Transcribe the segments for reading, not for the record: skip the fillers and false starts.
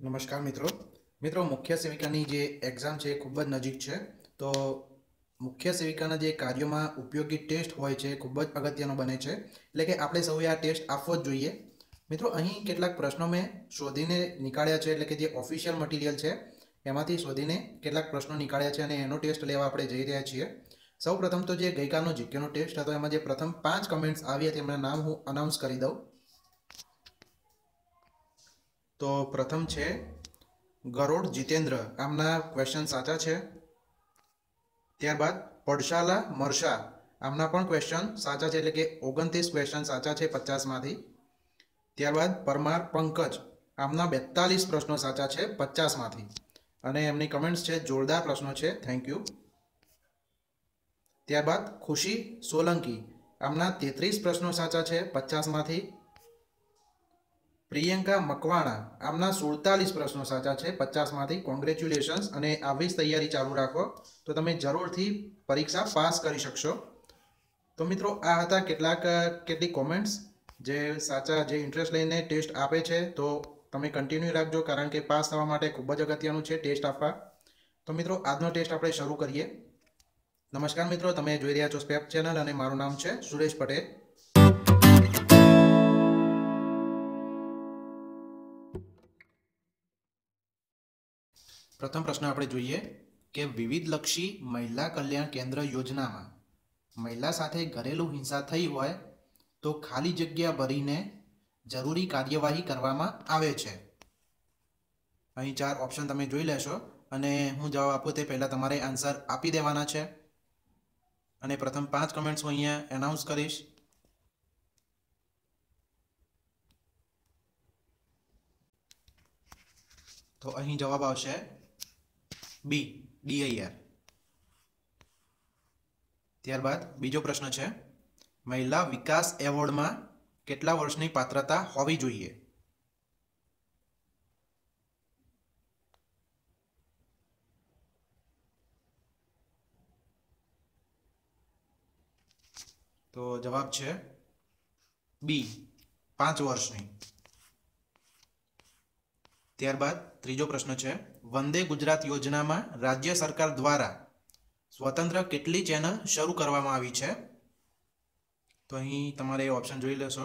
નમસ્કાર મિત્રો મુખ્ય સેવિકાની જે એક્ઝામ છે ખૂબ જ નજીક છે તો મુખ્ય સેવિકાના જે કાર્યોમાં ઉપયોગી ટેસ્ટ હોય છે ખૂબ જ અગત્યનો બને છે એટલે કે આપણે સૌએ આ ટેસ્ટ આપવો જ જોઈએ મિત્રો અહીં કેટલાક પ્રશ્નો મેં શોધીને નીકાળ્યા છે એટલે કે જે ઓફિશિયલ મટીરિયલ છે એમાંથી શોધીને કેટલાક પ્રશ્નો નીકાળ્યા છે અને એનો ટેસ્ટ લેવા આપણે જઈ રહ્યા છીએ સૌપ્રથમ તો જે ગઈકાલનો જીકેનો ટેસ્ટ હતો એમાં જે પ્રથમ 5 કમેન્ટ્સ આવી હતી એમના નામ હું અનાઉન્સ કરી દઉં તો પ્રથમ છે ગરોડ જીતેન્દ્ર આમના ક્વેશ્ચન સાચા છે ત્યારબાદ પડશાલા મરશા આમના પણ ક્વેશ્ચન સાચા છે એટલે કે 29 ક્વેશ્ચન સાચા છે 50 માંથી ત્યારબાદ પરમાર પંકજ આમના 42 પ્રશ્નો સાચા છે 50 માંથી અને એમની કમેન્ટ્સ છે જોરદાર પ્રશ્નો છે થેન્ક યુ ત્યારબાદ ખુશી સોલંકી આમના 33 પ્રશ્નો સાચા છે 50 માંથી પ્રિયંકા મકવાણા આમના 47 પ્રશ્નો સાચા છે 50 માંથી કોંગ્રેચ્યુલેશન્સ અને આવી જ તૈયારી ચાલુ રાખો તો તમે જરૂરથી પરીક્ષા પાસ કરી શકશો તો મિત્રો આ હતા કેટલીક કોમેન્ટ્સ જે સાચા જે ઇન્ટરેસ્ટ લઈને ટેસ્ટ આપે છે તો તમે કન્ટિન્યુ રાખજો કારણ કે પાસ થવા માટે ખૂબ જ અગત્યનું છે ટેસ્ટ આપવા તો મિત્રો આજનો ટેસ્ટ આપણે શરૂ કરીએ નમસ્કાર મિત્રો તમે જોઈ રહ્યા છો સ્પેપ ચેનલ અને મારું નામ છે સુરેશ પટેલ પ્રથમ પ્રશ્ન આપણે જોઈએ કે વિવિધલક્ષી મહિલા કલ્યાણ કેન્દ્ર યોજનામાં મહિલા સાથે ઘરેલું હિંસા થઈ હોય તો ખાલી જગ્યા ભરીને જરૂરી કાર્યવાહી કરવામાં આવે છે અહીં 4 ઓપ્શન તમે જોઈ લેશો અને હું જવાબ આપું તે પહેલાં તમારે આન્સર આપી દેવાના છે અને પ્રથમ 5 કમેન્ટ્સ હું અહીંયા એનાઉન્સ કરીશ તો અહીં જવાબ આવશે બી ડીઆઈઆર ત્યારબાદ બીજો પ્રશ્ન છે મહિલા વિકાસ એવોર્ડમાં કેટલા વર્ષની પાત્રતા હોવી જોઈએ તો જવાબ છે બી 5 વર્ષની ત્યારબાદ ત્રીજો પ્રશ્ન છે વંદે ગુજરાત યોજનામાં રાજ્ય સરકાર દ્વારા સ્વતંત્ર કેટલી ચેનલ શરૂ કરવામાં આવી છે તો અહીં તમારે ઓપ્શન જોઈ લેશો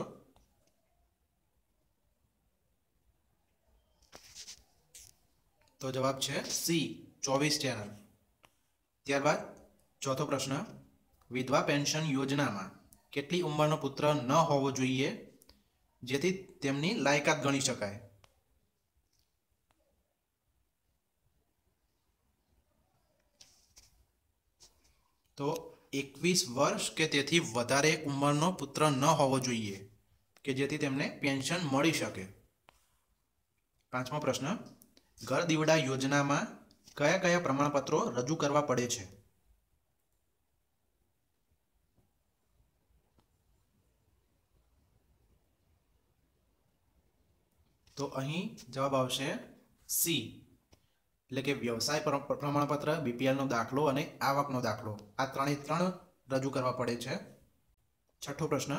તો જવાબ છે સી 24 ચેનલ ત્યારબાદ ચોથો પ્રશ્ન વિધવા પેન્શન યોજનામાં કેટલી ઉંમરનો પુત્ર ન હોવો જોઈએ જેથી તેમની લાયકાત ગણી શકાય તો 21 વર્ષ કે તેથી વધારે ઉંમરનો પુત્ર ન હોવો જોઈએ કે જેથી તેમને પેન્શન મળી શકે પાંચમો પ્રશ્ન ઘર દીવડા યોજનામાં કયા કયા પ્રમાણપત્રો રજૂ કરવા પડે છે તો અહીં જવાબ આવશે સી એટલે કે વ્યવસાય પ્રમાણપત્ર બીપીએલનો દાખલો અને આવકનો દાખલો આ ત્રણે રજૂ કરવા પડે છે છઠ્ઠો પ્રશ્ન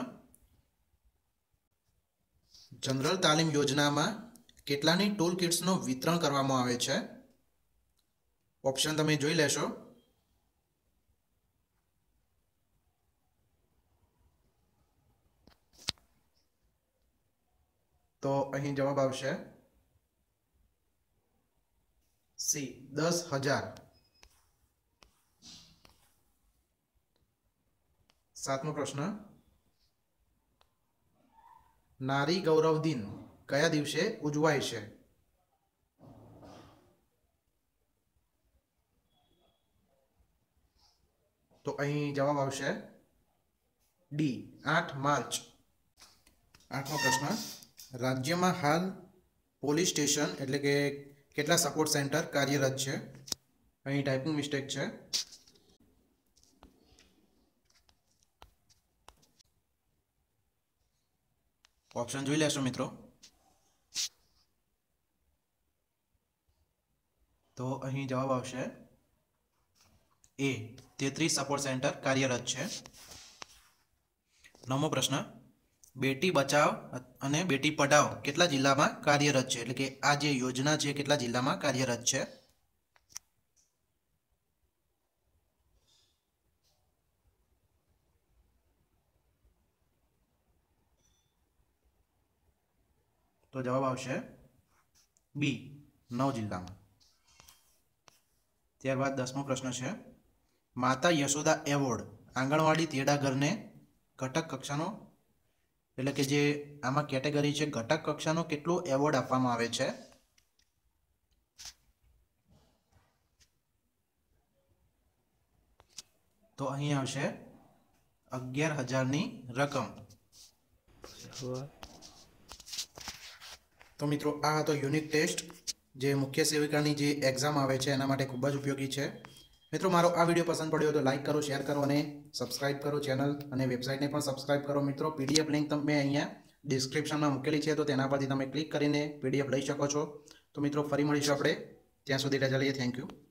જનરલ તાલીમ યોજનામાં કેટલાની ટૂલ કિટ્સનું વિતરણ કરવામાં આવે છે ઓપ્શન તમે જોઈ લેશો તો અહીં જવાબ આવશે સી 10,000 સાતમો પ્રશ્ન નારી ગૌરવ દિન કયા દિવસે ઉજવાય છે તો અહીં જવાબ આવશે ડી 8 માર્ચ આઠમો પ્રશ્ન રાજ્યમાં હાલ પોલીસ સ્ટેશન એટલે કે કેટલા સપોર્ટ સેન્ટર કાર્યરત છે અહીં ટાઈપિંગ મિસ્ટેક છે ઓપ્શન જોઈ લેશો મિત્રો તો અહીં જવાબ આવશે એ 33 સપોર્ટ સેન્ટર કાર્યરત છે નવમો પ્રશ્ન બેટી બચાવ અને બેટી પઢાઓ કેટલા જિલ્લામાં કાર્યરત છે, એટલે કે આ જે યોજના છે કેટલા જિલ્લામાં કાર્યરત છે? તો જવાબ આવશે બી, 9 જિલ્લામાં. ત્યારબાદ 10મો પ્રશ્ન છે, માતા યશોદા એવોર્ડ આંગણવાડી તેડાગરને ઘટક કક્ષાનો, એટલે કે જે આમાં કેટેગરી છે ઘટક કક્ષાનો કેટલો એવોર્ડ આપવામાં આવે છે? તો અહીં આવશે 11,000ની રકમ. તો મિત્રો આ હતો યુનિટ ટેસ્ટ, જે મુખ્ય સેવિકાની જે એક્ઝામ આવે છે એના માટે ખૂબ જ ઉપયોગી છે. મિત્રો મારો આ વિડીયો પસંદ પડ્યો તો લાઇક કરો, શેર કરો અને સબસ્ક્રાઇબ કરો ચેનલ અને વેબસાઇટને પણ સબસ્ક્રાઇબ કરો. મિત્રો પીડીએફ લિંક તમે અહીંયા ડિસ્ક્રિપ્શનમાં મૂકેલી છે, તો તેના પરથી તમે ક્લિક કરીને પીડીએફ લઈ શકો છો. તો મિત્રો ફરી મળીશું આપણે, ત્યાં સુધી રજા લઈએ. Thank you.